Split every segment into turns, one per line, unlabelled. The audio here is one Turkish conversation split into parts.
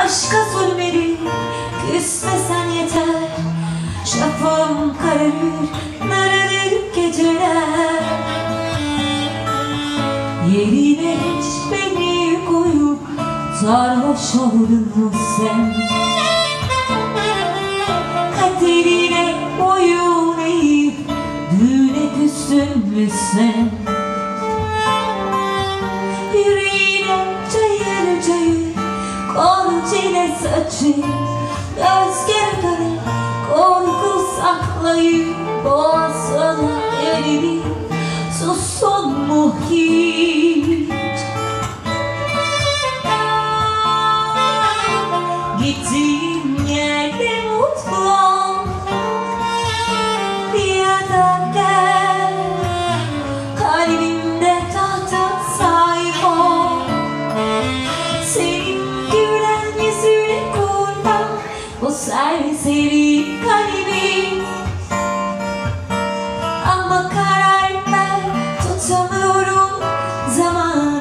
Aşka zulmedip küsmesen yeter. Şafağım kararır, nararır geceler. Yerine hiç beni koyup sarhoş oldun mu sen? Kaderine boyun eğip düğüne küstün mü sen? Yüreğine cayır cayır koncine saçı, göz gerdanı korku saklayıp boğazına eridi. Sussun mu hiç? Gittiğim yerde mutlu ol ya da gel, kalbimde tahta sahip ol. Senin gülen yüzüne kurban bu serseri kalbim. Ama karar ver, tutamıyorum zamanı.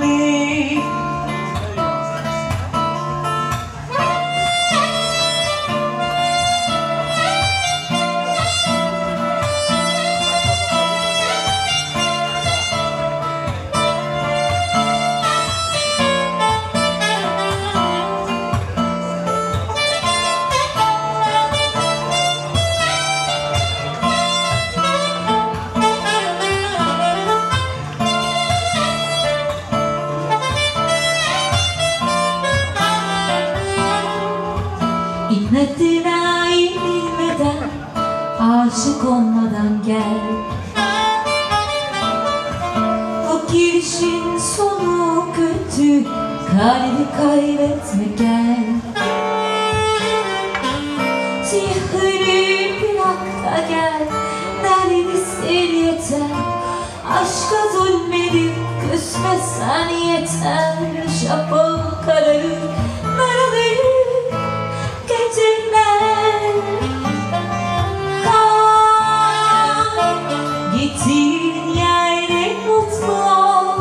İnadına inilmeden, aşık olmadan gel. Bu girişin sonu kötü, kalbi kaybetme gel. Sihri bırak da gel, derdini sil yeter. Aşka zulmedip küsmesen yeter. Şafağım kararır, nararır geceler. Kal, gittiğin yerde mutlu ol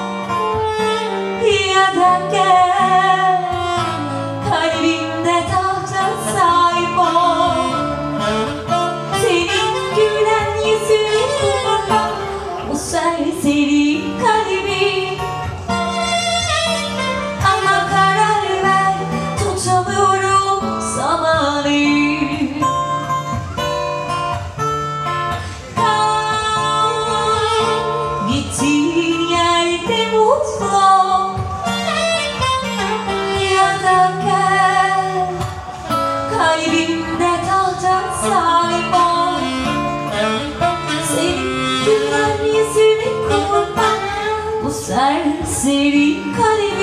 ya da gel, kalbimde tahta sahip ol. Senin gülen yüzüne kurban bu serseri kalbim. Ama karar ver, tutamıyorum zamanı. Kal, gittiğin yerde mutlu ol ya da gel, kalbimde tahta sahip ol. Senin gülen yüzüne kurban bu serseri kalbim.